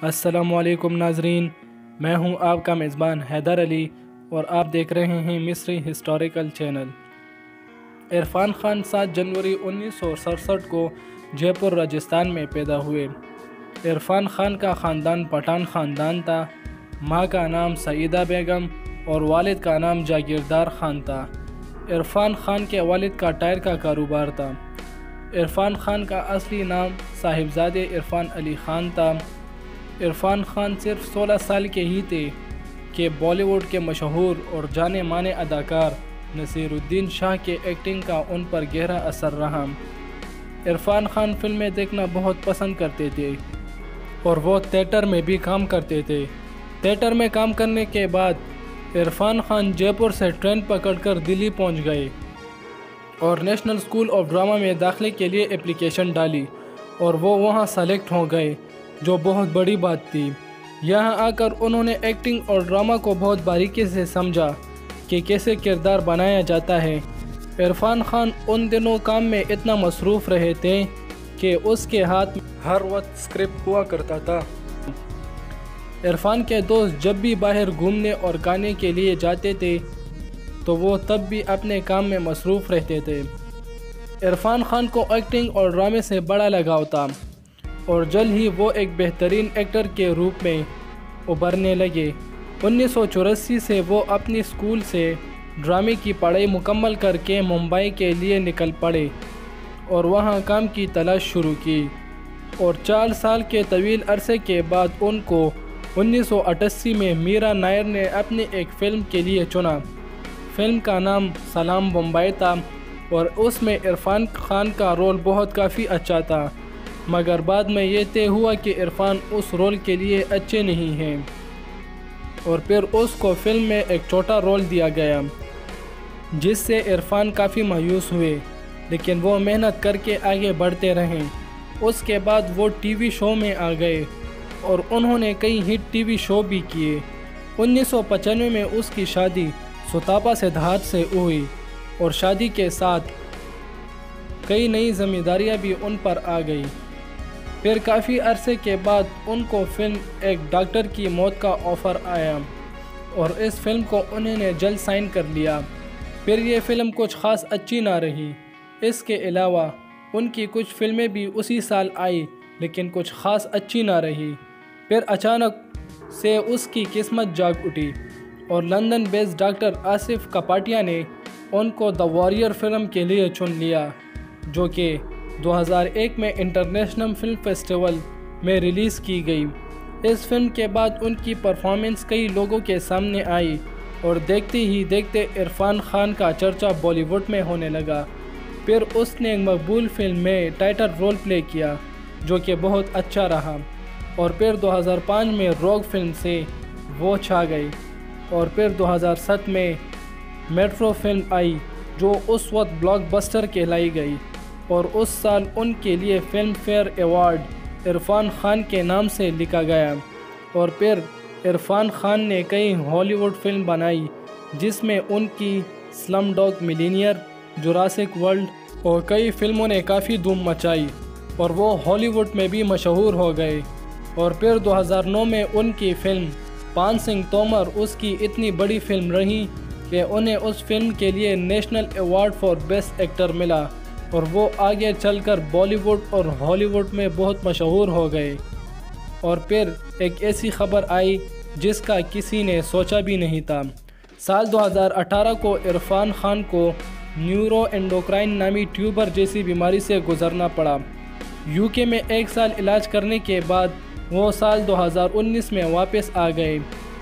السلام علیکم ناظرین، میں ہوں آپ کا میزبان حیدر علی اور آپ دیکھ رہے ہیں مصری ہسٹوریکل چینل۔ عرفان خان 7 جنوری 1967 کو جے پور راجستھان میں پیدا ہوئے۔ عرفان خان کا خاندان پٹھان خاندان تھا۔ ماں کا نام سعیدہ بیگم اور والد کا نام جاگیردار خان تھا۔ عرفان خان کے والد کا ٹائر کا کاروبار تھا۔ عرفان خان کا اصلی نام صاحبزادے عرفان علی خان تھا۔ عرفان خان صرف 16 سال کے ہی تھے کہ بالی ووڈ کے مشہور اور جانے مانے اداکار نصیر الدین شاہ کے ایکٹنگ کا ان پر گہرا اثر رہا۔ عرفان خان فلمیں دیکھنا بہت پسند کرتے تھے اور وہ تھیٹر میں بھی کام کرتے تھے۔ تھیٹر میں کام کرنے کے بعد عرفان خان جے پور سے ٹرین پکڑ کر دلی پہنچ گئے اور نیشنل اسکول آف ڈرامہ میں داخلے کے لیے اپلیکیشن ڈالی اور وہ وہاں سلیکٹ ہو گئے، جو بہت بڑی بات تھی۔ یہاں آ کر انہوں نے ایکٹنگ اور ڈرامہ کو بہت باریکی سے سمجھا کہ کیسے کردار بنایا جاتا ہے۔ عرفان خان ان دنوں کام میں اتنا مصروف رہے تھے کہ اس کے ہاتھ میں ہر وقت اسکرپٹ ہوا کرتا تھا۔ عرفان کے دوست جب بھی باہر گھومنے اور گانے کے لیے جاتے تھے تو وہ تب بھی اپنے کام میں مصروف رہتے تھے۔ عرفان خان کو ایکٹنگ اور ڈرامے سے بڑا لگاؤ تھا اور جلد ہی وہ ایک بہترین ایکٹر کے روپ میں ابھرنے لگے۔ 1984 سے وہ اپنی اسکول سے ڈرامے کی پڑھائی مکمل کر کے ممبئی کے لیے نکل پڑے اور وہاں کام کی تلاش شروع کی، اور 4 سال کے طویل عرصے کے بعد ان کو 1988 میں میرا نائر نے اپنی ایک فلم کے لیے چنا۔ فلم کا نام سلام بمبئی تھا اور اس میں عرفان خان کا رول بہت کافی اچھا تھا، مگر بعد میں یہ طے ہوا کہ عرفان اس رول کے لیے اچھے نہیں ہیں اور پھر اس کو فلم میں ایک چھوٹا رول دیا گیا، جس سے عرفان کافی مایوس ہوئے، لیکن وہ محنت کر کے آگے بڑھتے رہے۔ اس کے بعد وہ ٹی وی شو میں آ گئے اور انہوں نے کئی ہٹ ٹی وی شو بھی کیے۔ 1995 میں اس کی شادی ستاپا سدھارتھ سے ہوئی اور شادی کے ساتھ کئی نئی ذمہ داریاں بھی ان پر آ گئی۔ پھر کافی عرصے کے بعد ان کو فلم ایک ڈاکٹر کی موت کا آفر آیا اور اس فلم کو انہوں نے جلد سائن کر لیا۔ پھر یہ فلم کچھ خاص اچھی نہ رہی۔ اس کے علاوہ ان کی کچھ فلمیں بھی اسی سال آئی لیکن کچھ خاص اچھی نہ رہی۔ پھر اچانک سے اس کی قسمت جاگ اٹھی اور London based doctor Asif Kapadia نے ان کو دی واریر فلم کے لیے چن لیا، جو کہ 2001 میں انٹرنیشنل فلم فیسٹیول میں ریلیز کی گئی۔ اس فلم کے بعد ان کی پرفارمنس کئی لوگوں کے سامنے آئی اور دیکھتے ہی دیکھتے عرفان خان کا چرچا بالی ووڈ میں ہونے لگا۔ پھر اس نے ایک مقبول فلم میں ٹائٹل رول پلے کیا جو کہ بہت اچھا رہا، اور پھر 2005 میں روگ فلم سے وہ چھا گئی، اور پھر 2007 میں میٹرو فلم آئی جو اس وقت بلاک بسٹر کہلائی گئی، اور اس سال ان کے لیے Filmfare award Irfan Khan کے نام سے لکھا گیا۔ اور پھر عرفان خان نے کئی ہالی ووڈ فلم بنائی جس میں ان کی سلم ڈاگ ملینئر، جوراسک ورلڈ اور کئی فلموں نے کافی دھوم مچائی اور وہ ہالی ووڈ میں بھی مشہور ہو گئے۔ اور پھر 2009 میں ان کی فلم پان سنگھ تومر اس کی اتنی بڑی فلم رہی کہ انہیں اس فلم کے لیے national award for best actor ملا، اور وہ آگے چل کر بالی ووڈ اور ہالی ووڈ میں بہت مشہور ہو گئے۔ اور پھر ایک ایسی خبر آئی جس کا کسی نے سوچا بھی نہیں تھا۔ سال 2018 کو عرفان خان کو نیورو انڈوکرائن نامی ٹیوبر جیسی بیماری سے گزرنا پڑا۔ UK میں 1 سال علاج کرنے کے بعد وہ سال 2019 میں واپس آ گئے۔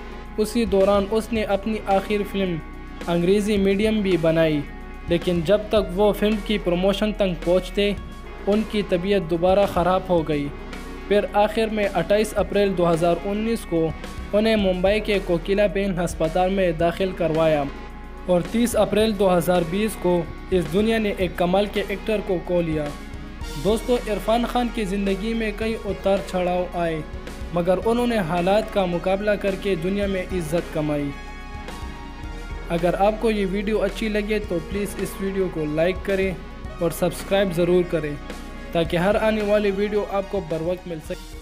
اسی دوران اس نے اپنی آخری فلم انگریزی میڈیم بھی بنائی، لیکن جب تک وہ فلم کی پروموشن تک پہنچتے ان کی طبیعت دوبارہ خراب ہو گئی۔ پھر آخر میں 28 اپریل 2019 کو انہیں ممبئی کے کوکیلا بین ہسپتال میں داخل کروایا، اور 30 اپریل 2020 کو اس دنیا نے ایک کمال کے ایکٹر کو کھو لیا۔ دوستو، عرفان خان کی زندگی میں کئی اتار چڑھاؤ آئے، مگر انہوں نے حالات کا مقابلہ کر کے دنیا میں عزت کمائی۔ اگر آپ کو یہ ویڈیو اچھی لگے تو پلیز اس ویڈیو کو لائک کریں اور سبسکرائب ضرور کریں تاکہ ہر آنے والی ویڈیو آپ کو بر وقت مل سکے۔